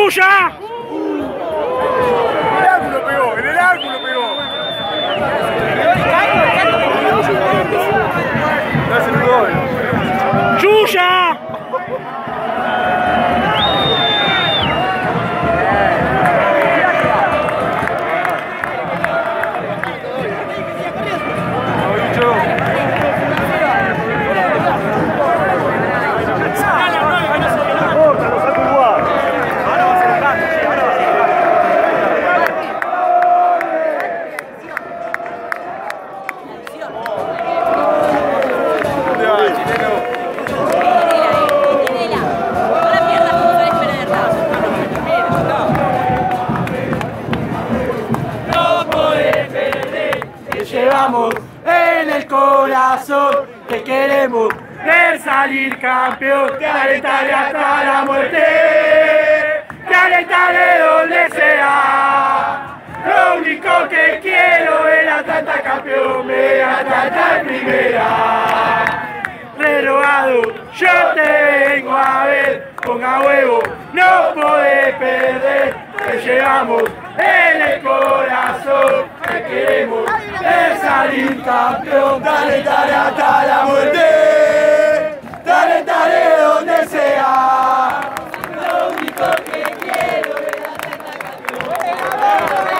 ¡Yuya! En el ángulo pegó, en el ángulo pegó. No hace un gol. ¡Yuya! Llevamos en el corazón, te queremos ver salir campeón, te alentaré hasta la muerte, te alentaré donde sea. Lo único que quiero es Atlanta campeón, me Atlanta en primera. Renovado, yo te vengo a ver, ponga huevo, no podés perder, te llevamos en el corazón, te queremos ver salir campeón, te alentaré hasta la muerte, te alentaré donde sea. Lo único que quiero es Atlanta campeón.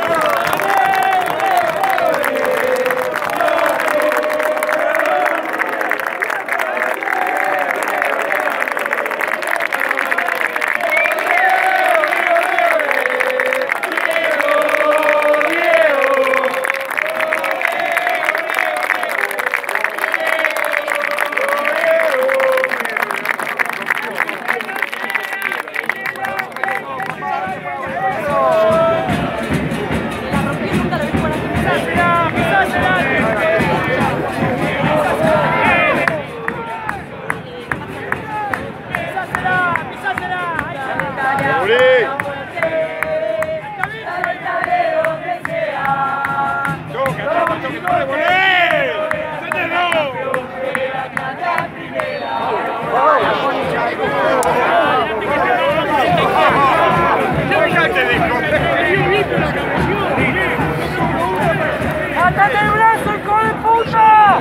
¡Atate el brazo, hijo de puta!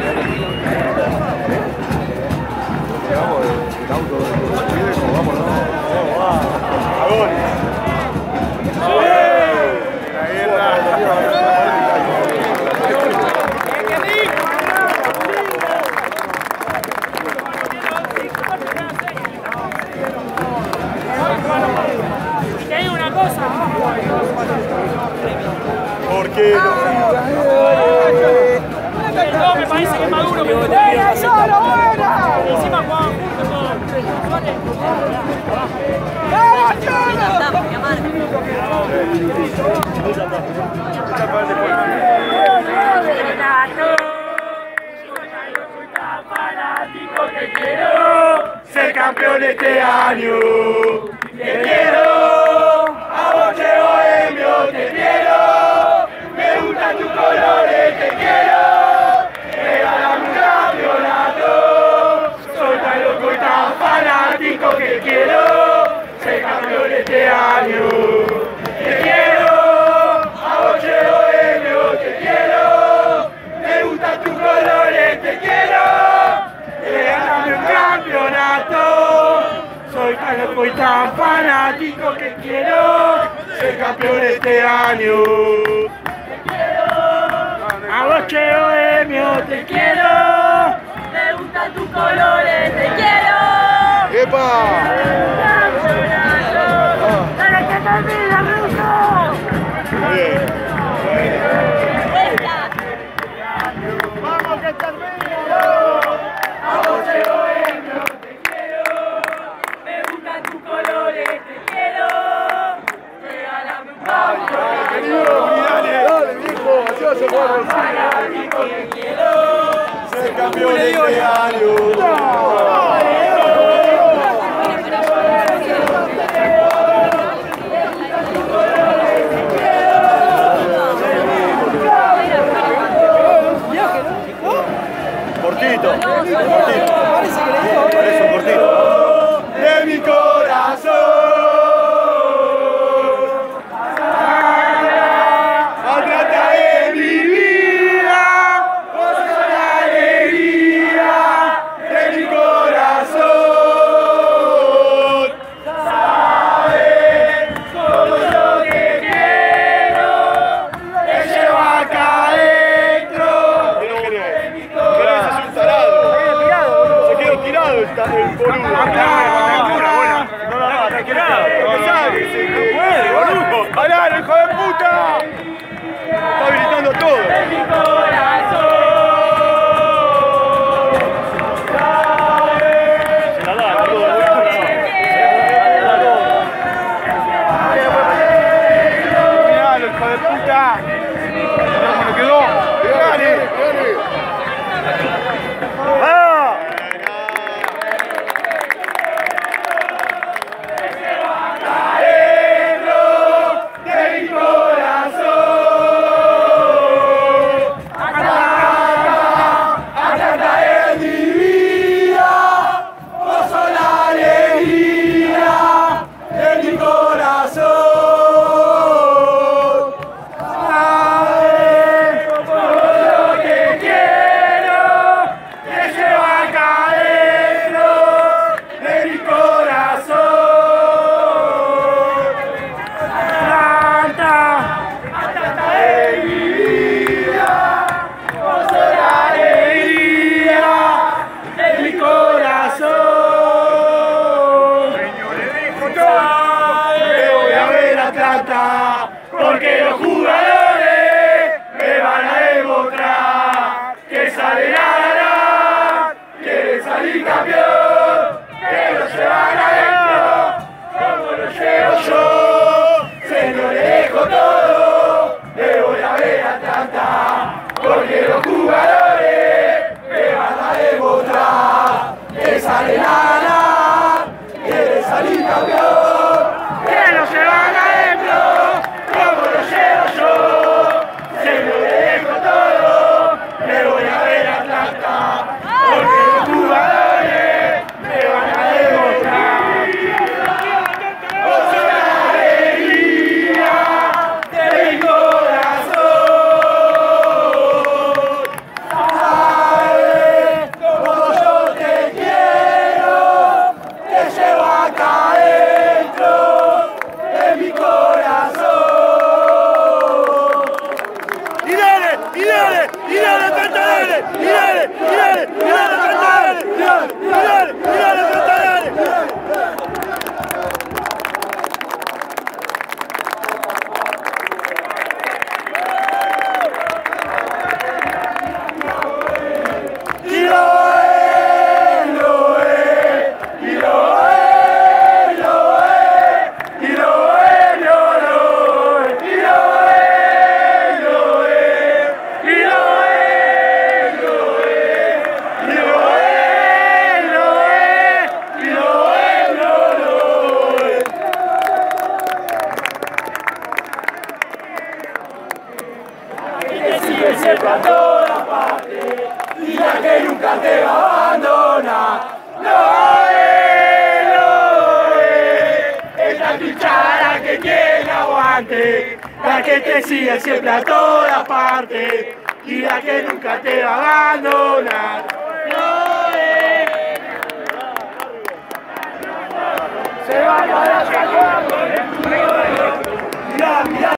Vamos, el auto de vamos, Y te digo una cosa. ¿Por qué no? No, me parece que es Maduro. ¡Buena, solo, buena! Y encima jugaban juntos todos. ¡Vamos, Cholo! Te quiero ser campeón este año. Te quiero, a vos bohemio, te quiero. Me gustan tus colores, te quiero. Regálame un campeonato. Soy tan loco y tan fanático que quiero ser campeón este año. Te quiero, a vos bohemio, te quiero. Me gustan tus colores, te quiero. Regálame un campeonato, soy tan loco y tan fanático que quiero ser campeón este año. Te quiero, a vos bohemio, te quiero, me gustan tus colores, te quiero. ¡Epa! ¡Campeonato! ¡Dale que termina, Ruso! Bien. ¡Vamos que termina! A vos bohemio, te quiero, me gustan tus colores, te quiero. Regálame un campeonato. Dale, viejo, así vas a jugar. Fanático que quiero Ser campeón este año. puta, el boludo. No, tranquilado. No puede, boludo. ¡Pará, hijo de puta! Está habilitando todo. ¡Hijo de puta! ¿Cómo le quedó? ¡Dale! ¡Ah! Porque los jugadores me van a demostrar que salen a ganar, quieren salir campeón, que lo llevan adentro, como lo llevo yo, se lo dejo todo, me voy a ver a Atlanta, porque los jugadores me van a demostrar que salen a ganar, quieren salir campeón, que lo llevan adentro, como lo llevo yo, se lo dejo todo, me voy a ver a Atlanta, porque los jugadores me van a demostrar. Vos sos la alegría de mi corazón, sabes cómo yo te quiero, te llevo acá adentro de mi corazón. ¡Dale, Atlanta, dale! ¡Dale, Atlanta, dale! Siempre a todas partes, y la que nunca te va a abandonar. Lo es, esta cuchara que tiene aguante, la que te sigue siempre a todas partes, y la que nunca te va a abandonar. Lo es. Se va para allá.